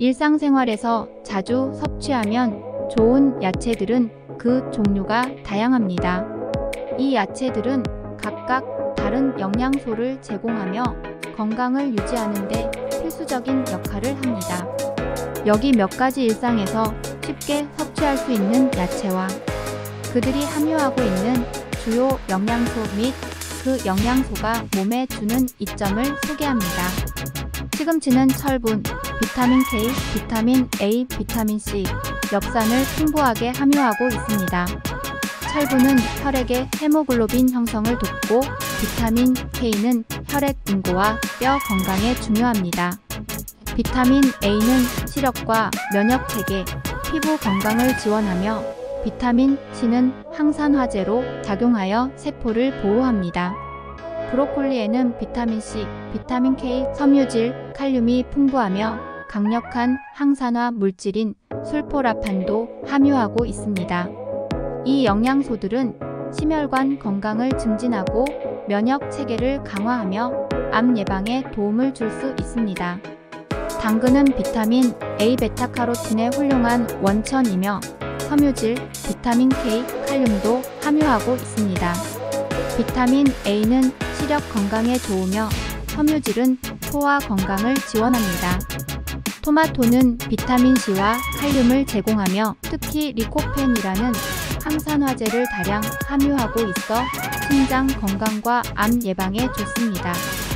일상생활에서 자주 섭취하면 좋은 야채들은 그 종류가 다양합니다. 이 야채들은 각각 다른 영양소를 제공하며 건강을 유지하는 데 필수적인 역할을 합니다. 여기 몇 가지 일상에서 쉽게 섭취할 수 있는 야채와 그들이 함유하고 있는 주요 영양소 및 그 영양소가 몸에 주는 이점을 소개합니다. 시금치는 철분, 비타민 K, 비타민 A, 비타민 C, 엽산을 풍부하게 함유하고 있습니다. 철분은 혈액의 헤모글로빈 형성을 돕고 비타민 K는 혈액 응고와 뼈 건강에 중요합니다. 비타민 A는 시력과 면역 체계, 피부 건강을 지원하며 비타민 C는 항산화제로 작용하여 세포를 보호합니다. 브로콜리에는 비타민 C, 비타민 K, 섬유질, 칼륨이 풍부하며 강력한 항산화 물질인 술포라판도 함유하고 있습니다. 이 영양소들은 심혈관 건강을 증진하고 면역 체계를 강화하며 암 예방에 도움을 줄 수 있습니다. 당근은 비타민 A, 베타카로틴의 훌륭한 원천이며 섬유질, 비타민 K, 칼륨도 함유하고 있습니다. 비타민 A는 시력 건강에 좋으며 섬유질은 소화 건강을 지원합니다. 토마토는 비타민 C와 칼륨을 제공하며 특히 리코펜이라는 항산화제를 다량 함유하고 있어 심장 건강과 암 예방에 좋습니다.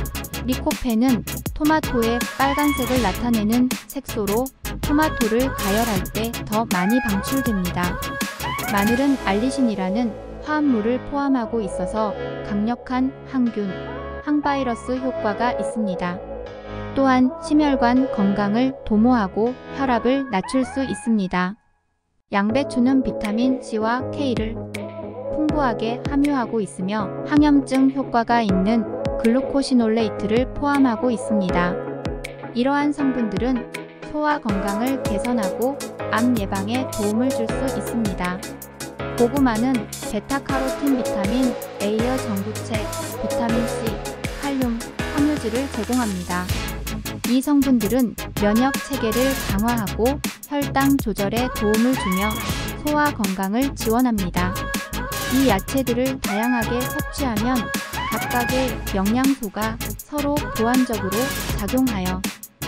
리코펜은 토마토의 빨간색을 나타내는 색소로 토마토를 가열할 때 더 많이 방출됩니다. 마늘은 알리신이라는 화합물을 포함하고 있어서 강력한 항균, 항바이러스 효과가 있습니다. 또한 심혈관 건강을 도모하고 혈압을 낮출 수 있습니다. 양배추는 비타민 C와 K를 풍부하게 함유하고 있으며 항염증 효과가 있는 글루코시놀레이트를 포함하고 있습니다. 이러한 성분들은 소화 건강을 개선하고 암 예방에 도움을 줄 수 있습니다. 고구마는 베타카로틴, 비타민 A의 전구체, 비타민 C, 칼륨, 섬유질을 제공합니다. 이 성분들은 면역 체계를 강화하고 혈당 조절에 도움을 주며 소화 건강을 지원합니다. 이 야채들을 다양하게 섭취하면 각각의 영양소가 서로 보완적으로 작용하여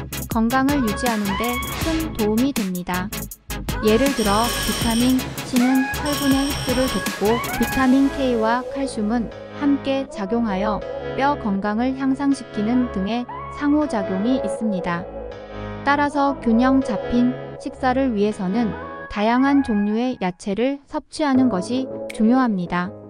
건강을 유지하는 데 큰 도움이 됩니다. 예를 들어 비타민 C는 철분의 흡수를 돕고 비타민 K와 칼슘은 함께 작용하여 뼈 건강을 향상시키는 등의 상호작용이 있습니다. 따라서 균형 잡힌 식사를 위해서는 다양한 종류의 야채를 섭취하는 것이 중요합니다.